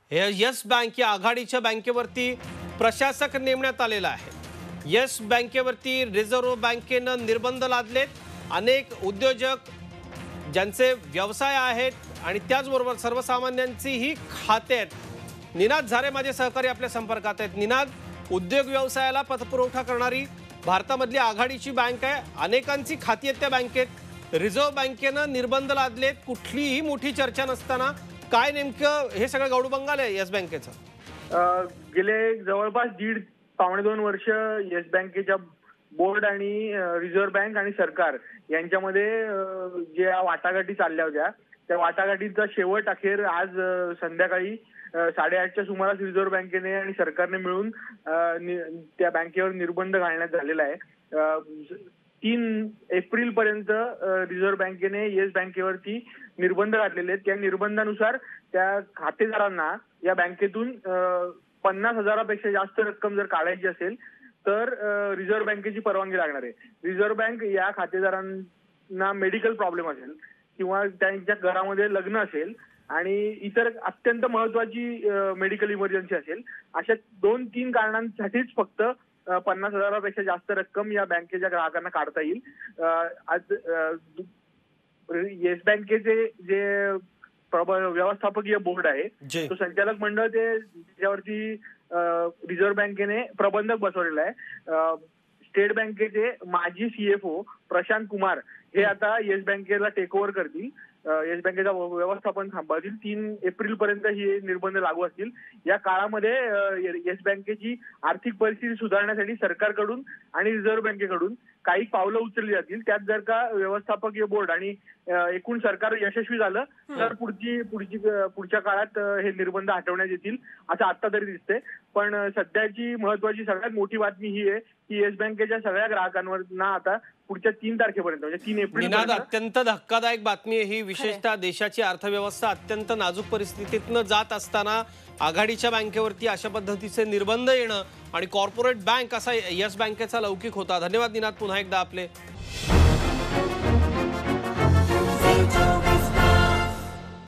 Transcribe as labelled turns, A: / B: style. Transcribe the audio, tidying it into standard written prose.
A: Yes bank या आघाडीच्या बँकेवरती प्रशासक नेमण्यात आलेला आहे। येस बँकेवरती रिझर्व्ह बँकेनं निर्बंध लादलेत। अनेक उद्योजक ज्यांचे व्यवसाय आहेत आणि त्याचबरोबर सर्वसामान्यांचीही खाते आहेत। निनाद झारे माझे सहकारी आपल्या संपर्कात आहेत। निनाद, उद्योग व्यवसायाला पतपुरवठा करणारी भारतामधली आघाडीची बँक आहे, अनेकांची खाती आहेत त्या बँकेत। रिझर्व्ह बँकेनं निर्बंध लादलेत, कुठलीही मोठी चर्चा नसताना काय नेमकं हे सगळं गौडबंगाल आहे येस बँकेचं?
B: गेले जवळपास पावणे 2 वर्ष येस बँकेच्या बोर्ड आणि रिझर्व्ह बँक आणि सरकार यांच्यामध्ये ज्या वाटाघाटी चालल्या होत्या त्या वाटाघाटीचा शेवट अखेर आज संध्याकाळी 8:30च्या सुमारास रिझर्व्ह बँकेने आणि सरकारने मिळून त्या बँकेवर निर्बंध घालण्यात झालेला आहे। 3 एप्रिल पर्यंत रिझर्व्ह बँकेने येस बँकेवरती निर्बंध घातलेले आहेत। त्या निर्बंधानुसार त्या खातेदारांना या बँकेतून 50,000पेक्षा जास्त रक्कम जर काढायची असेल तर रिझर्व्ह बँकेची परवानगी लागणार आहे। रिझर्व्ह बँक या खातेदारांना मेडिकल प्रॉब्लेम असेल किंवा त्यांच्या घरामध्ये लग्न असेल आणि इतर अत्यंत महत्वाची मेडिकल इमर्जन्सी असेल, अशा 2-3 कारणांसाठीच फक्त 50,000पेक्षा जास्त रक्कम या बँकेच्या ग्राहकांना काढता येईल। आज येस बँकेचे जे व्यवस्थापकीय बोर्ड आहे तो संचालक मंडळ त्याच्यावरती रिझर्व्ह बँकेने प्रबंधक बसवलेला आहे। स्टेट बँकेचे माजी सीएफओ प्रशांत कुमार हे आता येस बँकेला टेक ओव्हर करतील, येस बँकेचा व्यवस्थापन सांभाळतील। 3 एप्रिल पर्यंत हे निर्बंध लागू असतील। या काळामध्ये येस बँकेची आर्थिक परिस्थिती सुधारण्यासाठी सरकारकडून आणि रिझर्व्ह बँकेकडून काही पावलं उचलली जातील। त्यात जर का व्यवस्थापकीय बोर्ड आणि एकूण सरकार यशस्वी झालं तर पुढच्या काळात हे निर्बंध हटवण्यात येतील असं आता तरी दिसतंय। पण सध्याची महत्वाची सगळ्यात मोठी बातमी ही आहे की येस बँकेच्या सगळ्या ग्राहकांवर आता पुढच्या 3 तारखेपर्यंत म्हणजे 3 एप्रिल
A: निनाद, अत्यंत धक्कादायक बातमी आहे ही। विशेषतः देशाची अर्थव्यवस्था अत्यंत नाजूक परिस्थितीतनं जात असताना आघाडीच्या बँकेवरती अशा पद्धतीचे निर्बंध येणं आणि कॉर्पोरेट बँक असा येस बँकेचा लौकिक होता। धन्यवाद निनाद, पुन्हा एकदा आपले